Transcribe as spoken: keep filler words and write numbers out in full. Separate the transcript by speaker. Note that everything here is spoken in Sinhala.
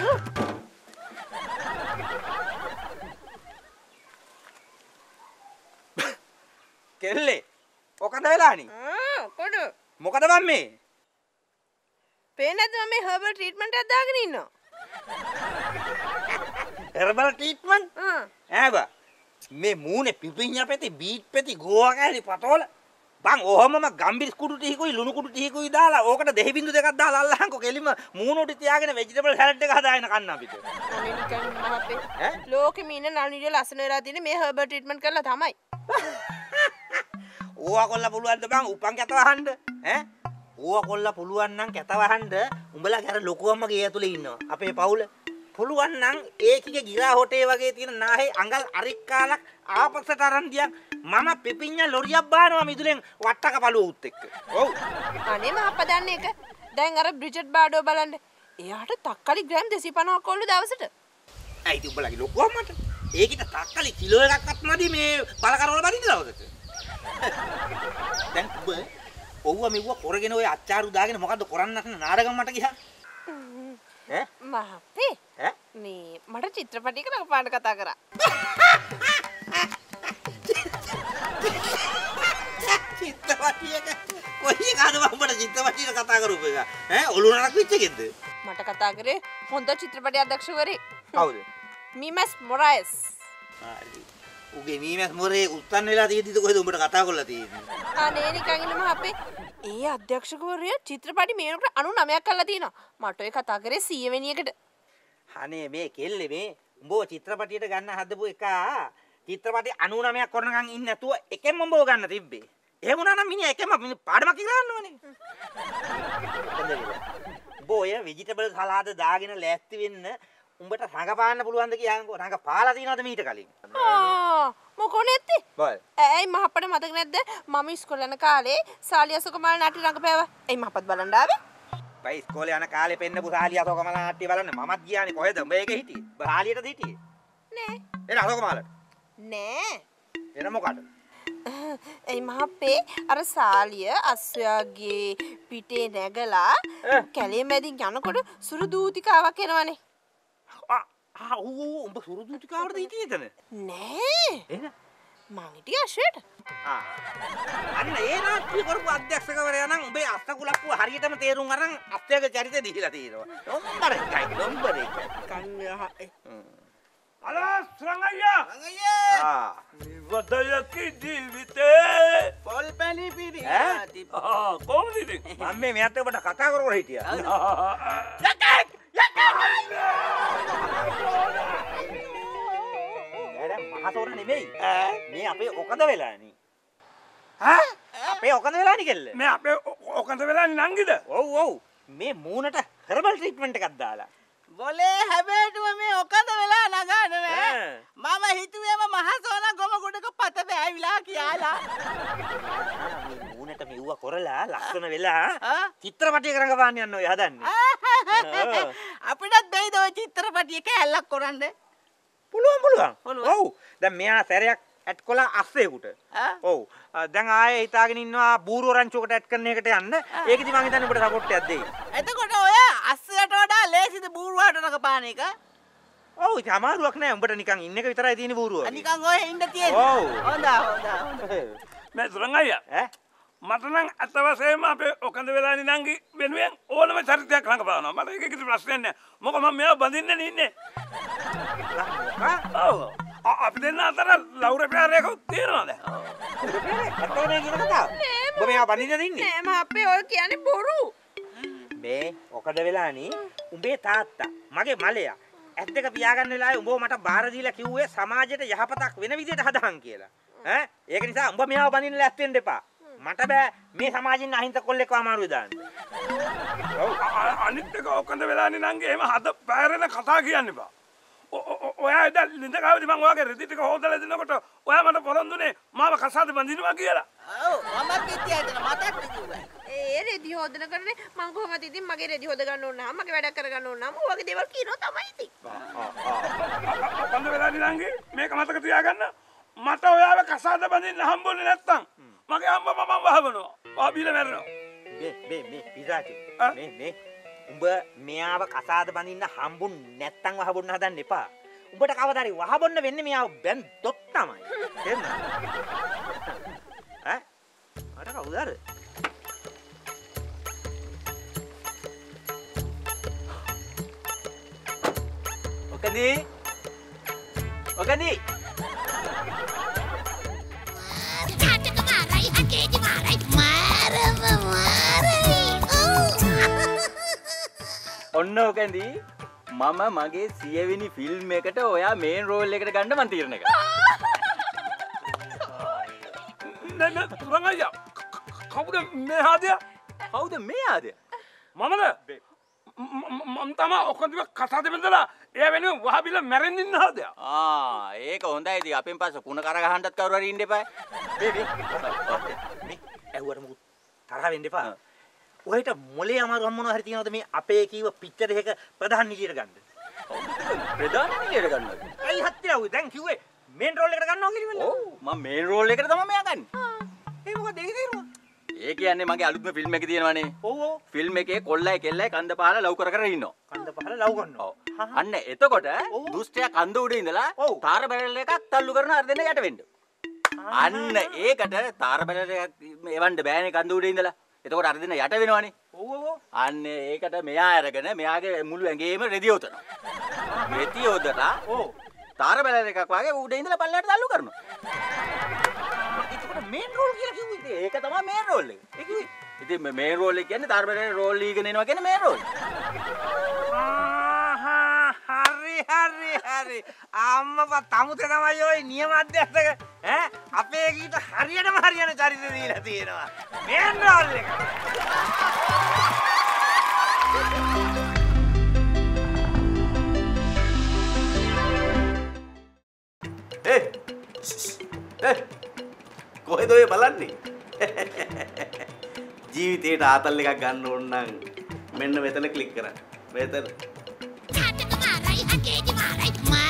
Speaker 1: කෙල්ලේ ඔකද වෙලානේ?
Speaker 2: ආ කොඩ
Speaker 1: මොකද මම මේ?
Speaker 2: පේන්නේ නැද්ද මම මේ හර්බල් ට්‍රීට්මන්ට් එකක් දාගෙන ඉන්නවා.
Speaker 1: Herbal treatment?
Speaker 2: ආ
Speaker 1: ඈ බා මේ මූනේ පිපිඤ්ඤා පෙති බීට් පෙති ගෝවා කෑලි පතෝල බං ඔහොමම ගම්බිස් කුඩු ටිකකුයි ලුණු කුඩු ටිකකුයි දාලා ඕකට දෙහි බින්දු දෙකක් දාලා අල්ලහන්කෝ කෙලිම මූණ උඩ තියාගෙන වෙජිටබල් සලාඩ් එක හදාගෙන කන්න අපිට.
Speaker 2: අනේ නිකන් මහපේ. ඈ ලෝකෙම ඉන්න නළුනිය ලස්සන වෙලා තියෙන්නේ මේ හර්බල් ට්‍රීට්මන්ට් කරලා තමයි.
Speaker 1: ඕවා කොල්ල පුළුවන්ද බං උපන් කැත වහන්න? ඈ ඕවා කොල්ල පුළුවන් නම් කැත වහන්න උඹලා අර ලොකු අම්මගේ ඇතුලේ ඉන්නවා. අපේ පවුල පුළුවන් නම් ඒකිගේ ගිරා හොටේ වගේ තියෙන නාහේ අඟල් අරික් කාලක් ආපස්සට අරන් ගියා මම පිපිඤ්ඤා ලොරියක් බානවා මිදුලෙන් වට්ටක පළුව උත් එක්ක. ඔව්.
Speaker 2: අනේ මහප්පා දන්නේ එක. දැන් අර බ්‍රිජට් බාඩෝ බලන්න. එයාට තක්කලි ග්‍රෑම් දෙසිය පනහක් කොල්ල දවසට.
Speaker 1: ඇයි ඉතින් උඹලගේ ලොකු අම්මට? ඒකිට තක්කලි කිලෝ එකක්වත් මදි මේ බලකරවල බදින්න දවසට. දැන් උඹ ඔව්ව මෙව්ව කරගෙන ඔය අච්චාරු දාගෙන මොකද්ද කරන්නත් නාඩගම් මට ගියා? ඈ
Speaker 2: මහප්පේ
Speaker 1: ඈ
Speaker 2: මේ මට චිත්‍රපටයක රඟපාන්න කතා කරා.
Speaker 1: චිත්‍රපටියක කොහේ කාද මම චිත්‍රපටියක කතා කරපු එක ඈ ඔලුව නරක් වෙච්ච එකෙන්ද
Speaker 2: මට කතා කරේ හොඳ චිත්‍රපටි අධ්‍යක්ෂකවරේ.
Speaker 1: කවුද?
Speaker 2: මීමස් මොරයිස්.
Speaker 1: හරි. උගේ මීමස් මොරේ උත්තන් වෙලා තියෙද්දිද කොහෙද උඹට කතා කරලා තියෙන්නේ?
Speaker 2: අනේ නිකන් ඉන්න මහප්පේ. ඒ අධ්‍යක්ෂකවරයා චිත්‍රපටි මේනකට අනූනවයක් කරලා තියෙනවා. මට ඔය කතා කරේ සීය වෙනි එකට.
Speaker 1: අනේ මේ කෙල්ලේ මේ උඹව චිත්‍රපටියට ගන්න හදපු එක චිත්‍රපටි අනූනවයක් කරනකන් ඉන්නේ නැතුව එකෙන්ම උඹව ගන්න තිබ්බේ. එහෙම වුණා නම් මිනිහා එකෙන්ම පාඩමක් ඉගෙන ගන්න ඕනේ. උඹ ඔය ভেජිටබල් සලාද දාගෙන ලෑස්ති වෙන්න උඹට රඟපාන්න පුළුවන්ද කියන්කෝ. රඟපාලා තියනවද මීට කලින්?
Speaker 2: ආ මොකෝ නැත්තේ?
Speaker 1: බල්.
Speaker 2: ඇයි මහප්පට මතක නැද්ද? මම ඉස්කෝලේ යන කාලේ සාලිය සුකමාල නාට්‍ය රඟපෑවා. එයි මහප්පත් බලන්න ආවේ?
Speaker 1: බයි ඉස්කෝලේ යන කාලේ පෙන්නපු සාලිය සුකමාල නාට්‍ය බලන්න මමත් ගියානේ කොහෙද? උඹ ඒකේ හිටියේ? බාලියටද හිටියේ?
Speaker 2: නෑ.
Speaker 1: එන සුකමාලට?
Speaker 2: නෑ.
Speaker 1: එන මොකටද?
Speaker 2: එයි මහප්පේ අර සාලිය අස්සයාගේ පිටේ නැගලා කැලේ මැදින් යනකොට සුරු දූතිකාවක් එනවනේ.
Speaker 1: ආ ආ ඌ උඹ සුරු දූතිකාවටද හිටියේ එතන?
Speaker 2: නෑ.
Speaker 1: එන
Speaker 2: මං හිටියේ අශ්වයට.
Speaker 1: ආ අන්න ඒ නාට්‍ය කරපු අධ්‍යක්ෂකවරයා නම් උඹේ අස්තකුලක්කුව හරියටම තේරුම් අරන් අස්තයාගේ චරිතය දීලා තියෙනවා. නම්බර එකයි නම්බර එකයි. කන්නහ
Speaker 3: අලස් රංගయ్యා
Speaker 1: රංගయ్యා ආ
Speaker 3: වදයකි ජීවිතේ
Speaker 1: පොල් පැලි පිරි
Speaker 3: ආ කොහොමද ඉතින්
Speaker 1: මම මේ මෙයාට ඔබට කතා කරවල හිටියා.
Speaker 3: යකෙක් යකෙක්
Speaker 1: මහතෝර නෙමෙයි. මේ අපේ ඔකද වෙලානේ. ඈ අපේ ඔකද වෙලානේ කෙල්ල.
Speaker 3: මේ අපේ ඔකද වෙලානේ නංගිද?
Speaker 1: ඔව් ඔව්. මේ මූණට හර්බල් ට්‍රීට්මන්ට් එකක් දාලා.
Speaker 4: බොලේ හැබැයිටම මේ ඔකද වෙලා නගන්න නෑ. මම හිතුවේම මහසෝන ගොම ගොඩක පත බෑවිලා කියලා.
Speaker 1: මේ මූණට මෙව්ව කරලා ලස්සන වෙලා චිත්‍රපටියක රඟපාන්න යන්න ඔය හදන්නේ.
Speaker 4: අපිටත් දෙයිද ඔය චිත්‍රපටියක ඇල්ලක් කරන්න?
Speaker 1: පුළුවන් පුළුවන්. ඔව්. දැන් මෙයා සැරයක් ඇඩ් කළා අස්සෙකුට. ඔව්. දැන් ආයේ හිතාගෙන ඉන්නවා බූරුව රංචුවකට ඇඩ් කරන එකට යන්න. ඒක ඉතින් මං හිතන්නේ ඔබට සපෝට් එකක් දෙයි.
Speaker 4: එතකොට ඔය අස්සයට වඩා ලේසිද බූරුවාට රඟපාන එක?
Speaker 1: ඔව් ඉතින් අමාරුවක් නෑ. උඹට නිකන් ඉන්න එක විතරයි තියෙන්නේ බූරුව.
Speaker 4: නිකන් ඔය ඉන්න තියෙන්නේ.
Speaker 1: ඔව්.
Speaker 4: හොඳා හොඳා හොඳා.
Speaker 3: මේ රංගయ్యා
Speaker 1: ඈ
Speaker 3: මට නම් අත වශයෙන්ම අපේ ඔකඳ වෙලානේ නංගි වෙනුවෙන් ඕනම චරිතයක් රඟපානවා. මට ඒක කිසි ප්‍රශ්නයක් නෑ. මොකද මම මෙයාව බඳින්න ඉන්නේ. ඔව්. අපි දෙන්න අතර ලවුර පෙරේක තියෙනවද?
Speaker 1: ඇත්තටම මේ කියන කතාව. ඔබ මෙයා බඳින්නද ඉන්නේ?
Speaker 2: නෑ මහප්පේ ඔය කියන්නේ බොරු.
Speaker 1: මේ ඔකද වෙලානේ උඹේ තාත්තා මගේ මලයා ඇස් දෙක පියාගන්න වෙලාවේ උඹව මට බාර දීලා කිව්වේ සමාජයට යහපතක් වෙන විදිහට හදහන් කියලා. ඈ ඒක නිසා උඹ මෙයාව බඳින්න ලැස්ති වෙන්න එපා. මට බෑ මේ සමාජෙන් අහිංසක කොල්ලෙක්ව අමාරුවේ දාන්න.
Speaker 3: ඔව් අනිත් එක ඔකඳ වෙලානේ නංගි එහෙම හද පැරෙන කතා කියන්න එපා. ඔයා එදා ලින්දගාවේදී මම ඔයාගේ රෙදි ටික හොදලා දෙනකොට ඔයා මට පොරොන්දුනේ මාව කසාද බඳිනවා කියලා.
Speaker 4: ඔව් මමත් හිටියා එතන මටත් කිව්වා.
Speaker 2: ඒ රෙදි හොදන කරන්නේ මං කොහොමද ඉතින් මගේ රෙදි හොද ගන්න ඕන නම් මගේ වැඩක් කර ගන්න ඕන නම් ඔයගේ දේවල් කියනවා තමයි ඉතින්.
Speaker 3: ඔකඳ වෙලානේ නංගි මේක මතක තියාගන්න. මට ඔයාව කසාද බඳින්න හම්බුනේ නැත්තම් මගේ අම්මා මම වහවනවා. ඔයා බීලා මැරෙනවා.
Speaker 1: මේ මේ මේ පිසාචි මේ මේ උඹ මෙයාව කසාද බඳින්න හම්බුන් නැත්තම් වහබොන්න හදන්න එපා. උඹට කවදා හරි වහබොන්න වෙන්නේ මෙයාව බැන්දොත් තමයි. තේරුණාද? ඈ? අර කවුද අර? ඔකදී ඔකදී
Speaker 5: ඔන්න ඔකදී මම මගේ සියවෙනි ෆිල්ම් එකට ඔයා මේන් රෝල් එකට ගන්න මං තීරණය කරා.
Speaker 3: නෑ නෑ තුරන් අයියා. කවුද මේ ආදියා?
Speaker 5: කවුද මේ ආදියා?
Speaker 3: මමද? මම තමයි ඔක්කොම කසාද බඳලා එයා වෙනුවෙන් වහබිල මැරෙන්න ඉන්න ආදියා.
Speaker 5: ආ ඒක හොඳයි. ඉතින් අපෙන් පස්සේ කුණ කර ගහන්නත් කවුරු හරි ඉන්න එපා. මේ මේ
Speaker 1: මේ ඇහුවට මොකුත් තරහ වෙන්න එපා. ඔහෙට මොලේ අමාරු මොනවා හරි තියනවද මේ අපේ කීව පිච්චර එක ප්‍රධාන නිලියට ගන්න?
Speaker 5: ප්‍රධාන නිලියට ගන්නවද?
Speaker 1: ඇයි හත්තිරවුයි දැන් කිව්වේ මේන් රෝල් එකට ගන්නවා කියලා.
Speaker 5: ඔව් මම මේන් රෝල් එකට තමයි මෙයා ගන්නේ.
Speaker 1: ඒ මොකද ඒක තේරුණා?
Speaker 5: ඒ කියන්නේ මගේ අලුත්ම ෆිල්ම් එක තියෙනවනේ.
Speaker 1: ඔව් ඔව්.
Speaker 5: ෆිල්ම් එකේ කොල්ලයි කෙල්ලයි කන්ද පහල ලව් කර කර ඉන්නවා.
Speaker 1: කන්ද පහල ලව් කරනවා.
Speaker 5: අන්න එතකොට දුෂ්ටයා කන්ද උඩ ඉඳලා තාර බැරල් එකක් තල්ලු කරන අර දෙන්න යට වෙන්න. අන්න ඒකට තාර බැරල් එකක් එවන්න බෑනේ කන්ද උඩ ඉඳලා. එතකොට අර දෙන්න යට වෙනවනේ.
Speaker 1: ඔව් ඔව්.
Speaker 5: අන්න ඒකට මෙයා අරගෙන මෙයාගේ මුළු ඇඟේම රෙදි යොතනවා. රෙදි යොදලා
Speaker 1: ඔව්
Speaker 5: තාර බැලර එකක් වගේ උඩ ඉඳලා පල්ලයට තල්ලු කරනවා.
Speaker 1: ඒකට මේන් රෝල් කියලා කිව්වේ.
Speaker 5: ඒක තමයි මේන් රෝල් එක.
Speaker 1: ඒ කිව්වේ.
Speaker 5: ඉතින් මේ මේන් රෝල් එක කියන්නේ තාර බැලර රෝල් ලීගෙන එනවා කියන්නේ මේන් රෝල්.
Speaker 1: ආහා හරි හරි හරි. අම්මපා තමුතේ තමයි ඔය නියම අධ්‍යක්ෂක ඈ අපේ ගීත හරියටම හරියන චරිත දීලා තියෙනවා. මේන් රෝල් එක.
Speaker 6: ඒ ඒ කොහෙද ඔය බලන්නේ? ජීවිතේට ආතල් එකක් ගන්න ඕන නම් මෙන්න මෙතන ක්ලික් කරන්න. මෙතන.